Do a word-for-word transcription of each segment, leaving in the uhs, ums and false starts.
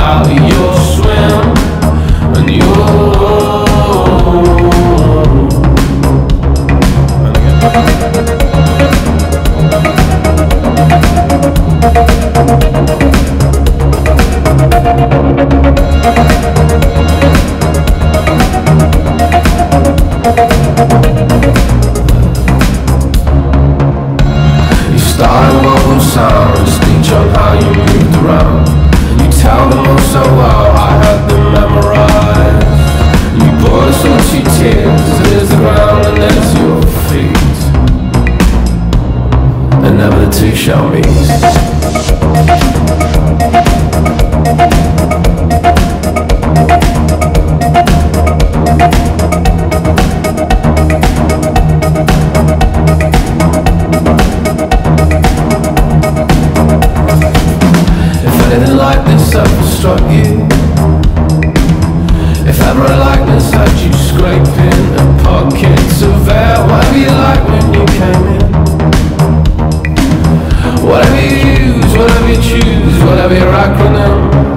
out of your swim, and you're you started mobile sound, speech on how you moved around. You tell them all so well, I had them memorized. You brought us all to tears, there's the ground and there's your feet, and never the two shall meet. Anything like this ever struck you? If ever a likeness had you scraping at pockets of air, whatever you like when you came in, whatever you use, whatever you choose, whatever your acronym.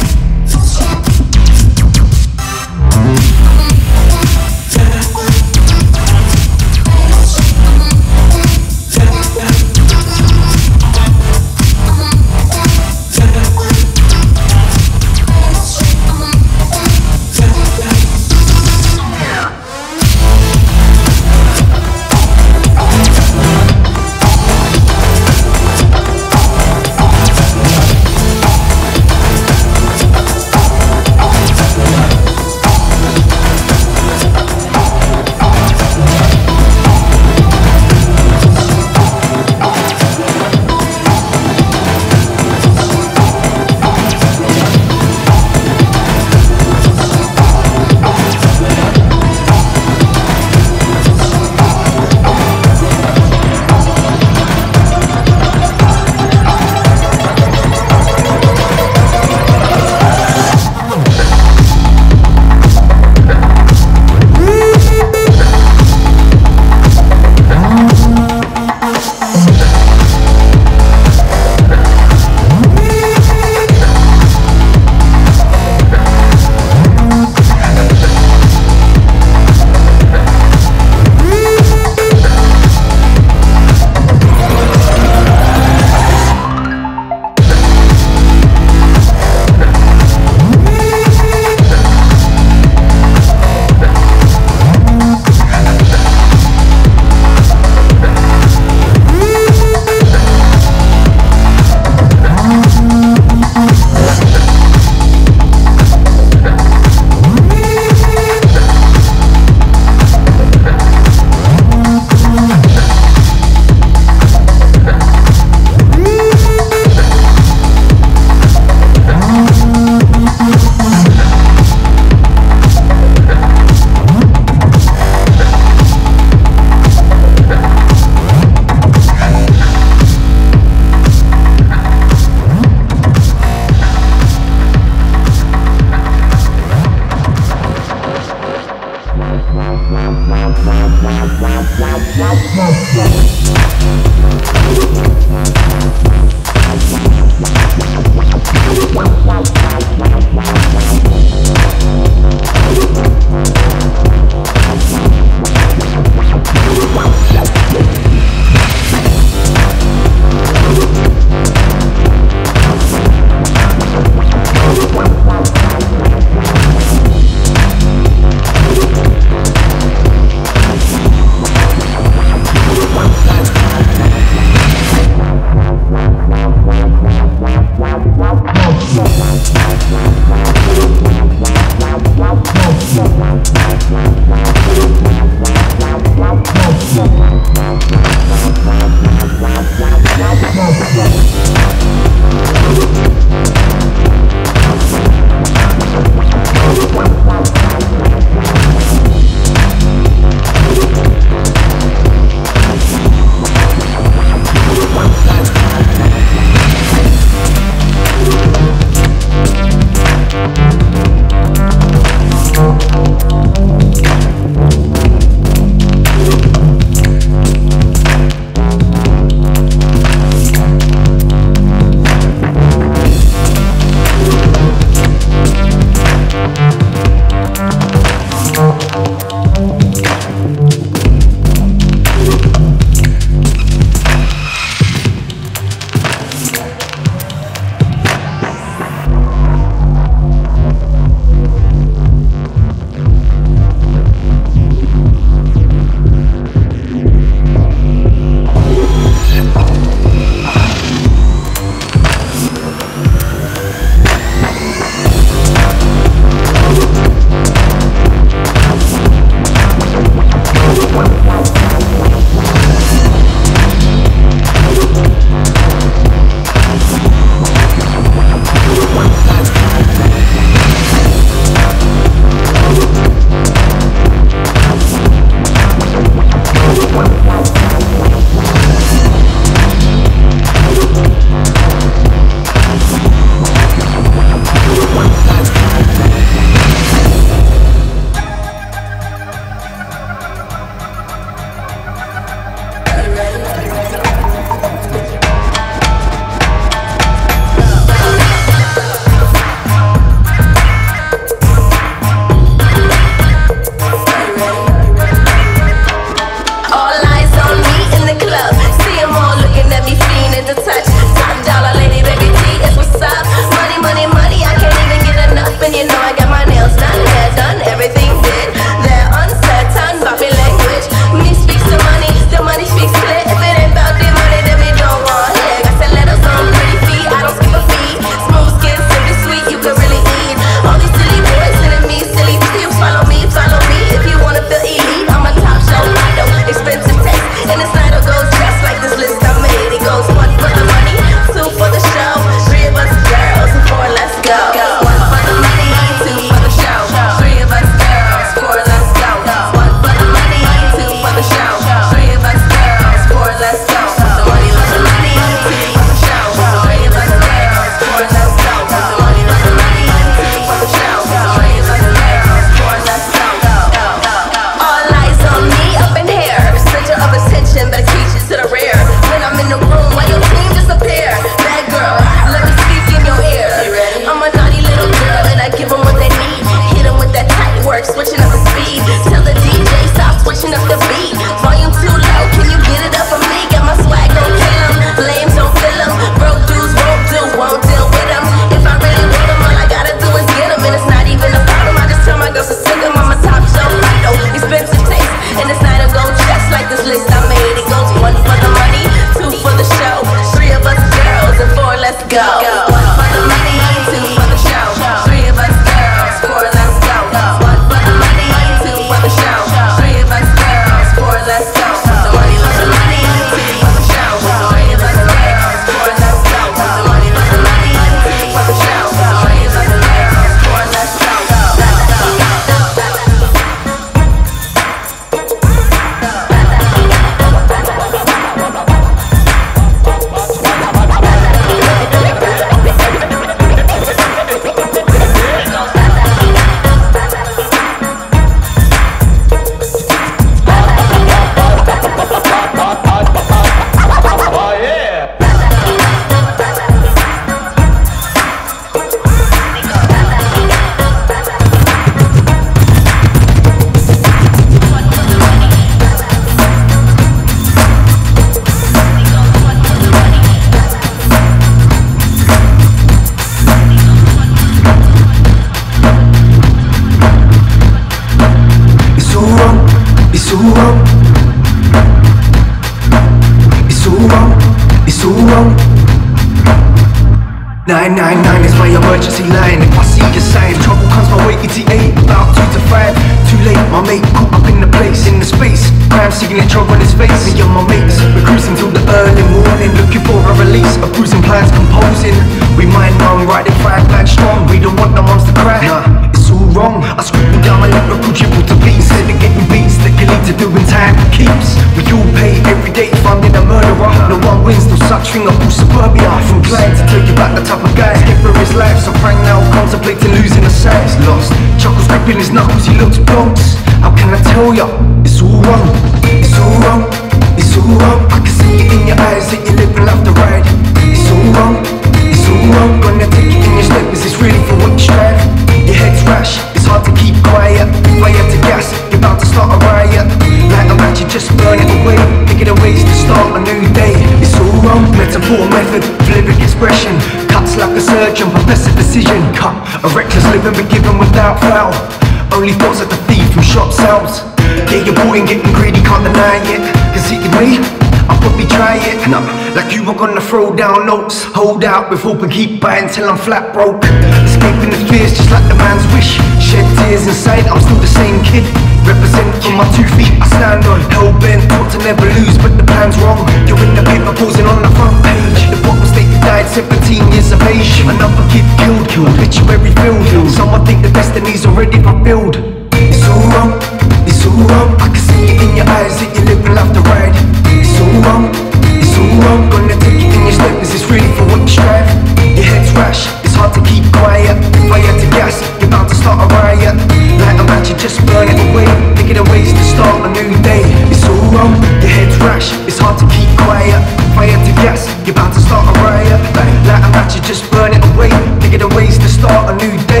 nine nine nine is my emergency line. If I see a sign, trouble comes my way. E T A, about two to five. Too late, my mate caught up in the place, in the space. Crime signature on his face. Me and my mates, we're cruising till the early morning, looking for a release. A bruising plans composing. We mind run, riding five back strong. We don't want the moms to cry. Nah, it's all wrong. I scribbled down my lyrical dribble to beat. Instead of getting beats that can lead to doing time keeps. We all pay every day, funding a murderer. No one wins, no such thing. I pull suburbia from Clyde to tell you about the type of guy scared for his life. So Frank now contemplating losing the sight. He's lost. Chuckles gripping his knuckles, he looks blunts. How can I tell ya? It's all wrong. It's all wrong. It's all wrong. I can see it in your eyes that you're living life to ride. It's all wrong. It's all wrong. Gonna take it in your step. Is this really for what you strive? Your head's rash. It's hard to keep quiet. Fire to gas. You're about to start a riot. Like a match, you just burn it away. Thinking of ways to start a new day. It's all wrong. Metaphor method, lyric expression. Cuts like a surgeon, professor decision. Cut a reckless living, but given without foul. Only thoughts of the thief from shop sounds. Yeah, your boy ain't getting greedy, can't deny it. Cause it me, I'll probably try it. Nah, like you were gonna throw down notes. Hold out with hope and keep buying till I'm flat broke. Escaping the fears just like the man's wish. Shed tears inside, I'm still the same kid. Represent for my two feet I stand on. Hell-bent, taught to never lose, but the plan's wrong. You're in the paper posing on the front page. The bottom state you died seventeen years of age. Another kid killed, killed, obituary filled. Someone think the destiny's already fulfilled. It's all wrong, it's all wrong. I can see it in your eyes that you're living life to ride. It's all wrong, it's all wrong. Gonna take it in your step, is this really for what you strive? Your head's rash, it's hard to keep quiet. Fire to gas, you're about to start a riot. Like a match, you just burn it away. Thinking of ways to start a new day. It's all wrong, your head's rash, it's hard to keep quiet. Fire to gas, you're about to start a riot. Like, like a match, you just burn it away. Thinking of ways to start a new day.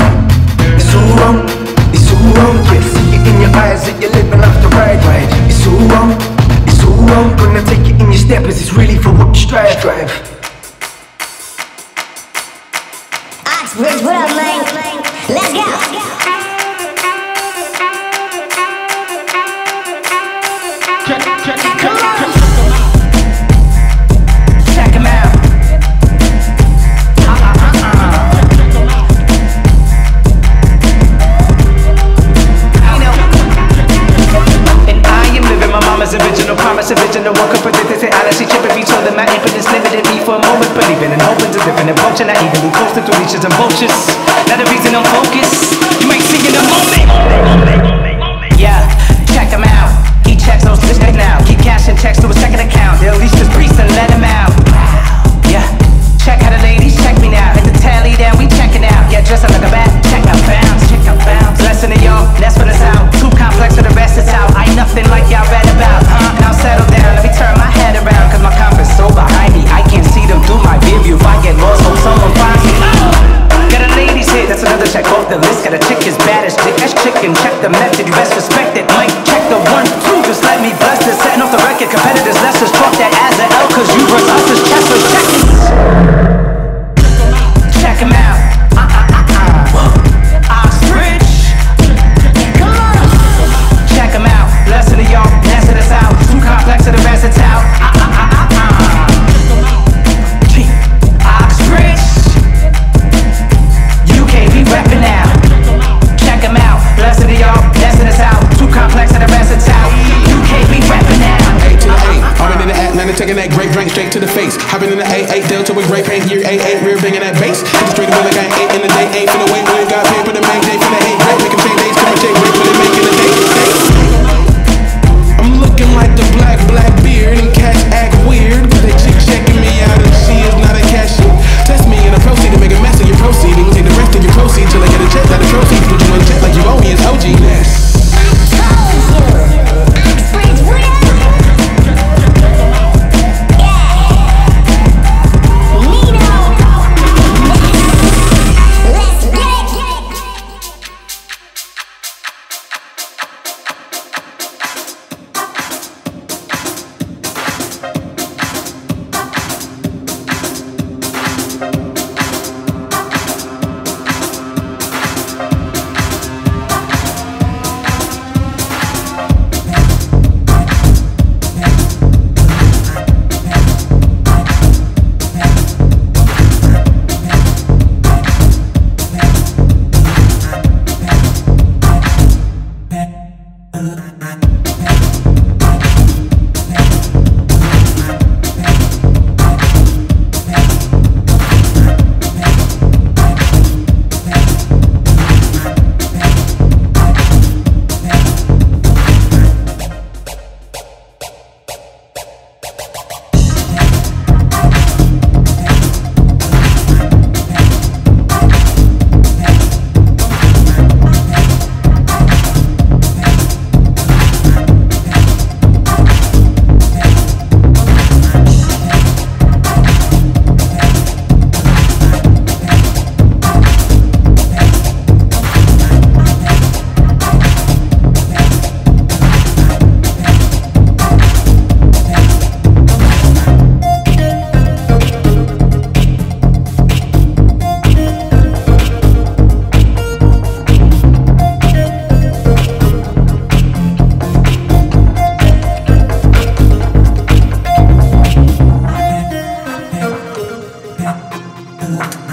It's all wrong, it's all wrong. I can see it in your eyes that you're living life to ride. It's all wrong, it's all wrong. Gonna take it in your step, is it's really for what you strive. Strive. Oxbridge, what up, man? Let's go. Check, check, check, Come on. check him out. Uh, uh, uh, uh. You know, and I am living my mama's original promise, original one could predict this. I see chip every told them my impotence limited me for a moment, believing and hoping to different approach, and I evenly coasting through leashes and vultures. Not a reason I'm focused. You might see in a moment. Yeah, check him out. He checks those lists now. Keep cashing checks to a second account. They'll lease this priest and let him out. Yeah, check how the ladies check me now. Hit the tally, then we checking out. Yeah, dressing like a bat. Check out bounce, check out bounce. Lesson to y'all, that's what it's out. Too complex for the rest, it's out. I ain't nothing like y'all read about, huh? Now settle down, let me turn my head around. Cause my compass so behind me, I can't see them through my rear view. If I get lost, hope someone finds me. Got a ladies hit, that's another check off the list. Got a chick as bad as chick, that's chicken. Check the method, you best respect it. Mike, check the one, two, just let me bless this. Setting off the record, competitors, let's just talk that as an L. Cause you versus us is chess, so check it. Check him out. Uh, uh, uh, uh. Oxbridge. Come on. Check him out. Lesson to y'all, lesson us out. Too complex to the rest, it's out. Uh, uh, uh, uh, uh. Gee, Oxbridge. U K, we reppin' now. Check him out. Lesson to y'all, lesson us out. Too complex to the rest, it's out. U K, we reppin' now. A to the A, already in the Atlanta, taking that grape drink straight to the face. Hopping in the A eight Delta with grape paint, year A eight, rear banging that bass. Hit the straight away like I ain't eight in the day, ain't finna wait. When got paid for the main day, finna hate rap, making pay days, coming shake, break when they making the day. I'm looking like the black, black beard, and cats act weird. They chick checking me out, and she is not a cashier. Test me in a proceed to make a mess of your proceedings. Take the rest of your proceeds till I get a check, not a proceed. Put you in check like you owe me, it's O G. Oxbridge, what up? Yeah. Nino. Let's get it. together.